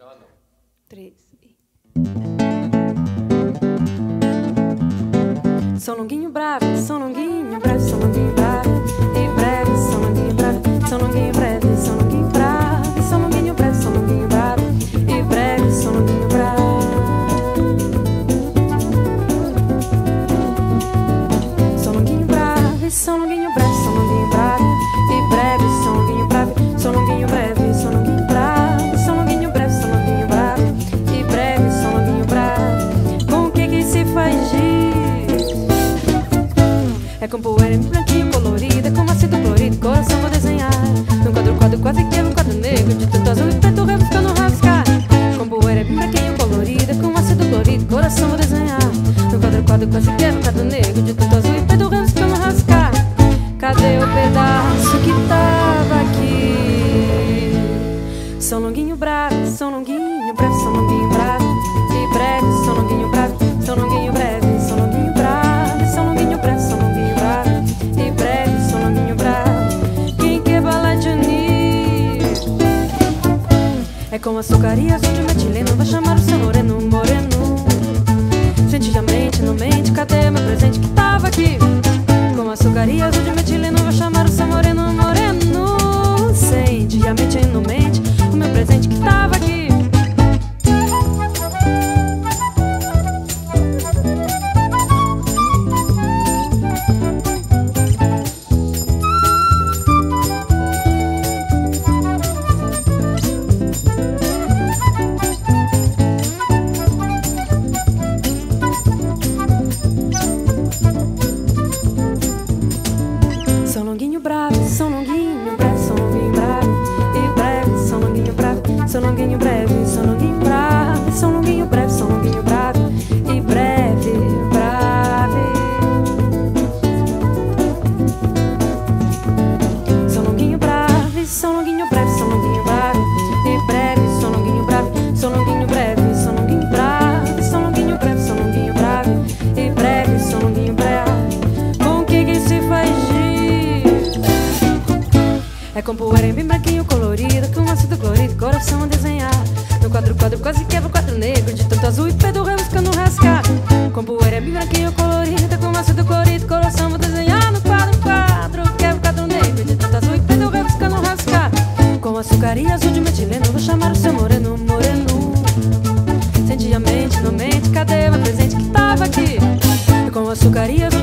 Gravando. 3 e... São longuinho bravo, são longuinho breve, são longuinho bravo e breve, são longuinho breve, são longuinho breve, são longuinho bravo, são longuinho breve, são longuinho bravo e breve, são longuinho bravo. São longuinho bravo, são longuinho breve, são longuinho bravo e breve, são longuinho bravo, são longuinho breve, são longuinho bravo, são longuinho breve, são longuinho bravo e breve, são longuinho bravo. Com o que se faz giz? É com poeira em branquinho colorida, com ácido colorido, coração vou desenhar. Num quadro quase que é um quadro negro, de tanto azul e preto rebuscando rascar. Com poeira em branquinho colorida, com ácido colorido, coração vou desenhar. Num quadro quase que é um quadro negro, de tanto azul e preto rebuscando rascar. Cadê o pedaço que tava aqui? São longuinho bravo, são longuinho breve, são longuinho bravo e breve, são longuinho bravo, são longuinho breve, são longuinho bravo, são longuinho breve, são longuinho bravo e breve, são longuinho bravo. Quem quer bala de anil é com açúcar e azul de metileno, vai chamar o seu moreno, moreno. Sente a mente, não mente, cadê meu presente que tava aqui? Com açúcar e azul de metileno, vai chamar o seu moreno, moreno. Sente a mente, não mente, o meu presente que tava aqui. São longuinho bravo, são longuinho breve, são longuinho bravo e breve, são longuinho bravo, são longuinho breve, são longuinho bravo, são longuinho breve, são longuinho bravo e breve, brave. São longuinho bravo, são longuinho breve, são longuinho bravo e breve, são longuinho bravo, são longuinho breve, são longuinho bravo, são longuinho breve, são longuinho bravo e breve, são longuinho bravo. Com o que se faz giz? É com poeira em bem branquinho colorida, com ácido colorido, coração a desenhar. No quadro quase quebra o quadro negro, de tanto azul e preto rebuscando rascar. Com poeira em bem branquinho colorida, com ácido colorido, coração a desenhar. No quadro quebra o quadro negro, de tanto azul e preto rebuscando rascar. Com açúcar e azul de metileno, vou chamar o seu moreno, moreno. Sente a mente, não mente, cadê o presente que tava aqui? Com açúcar e azul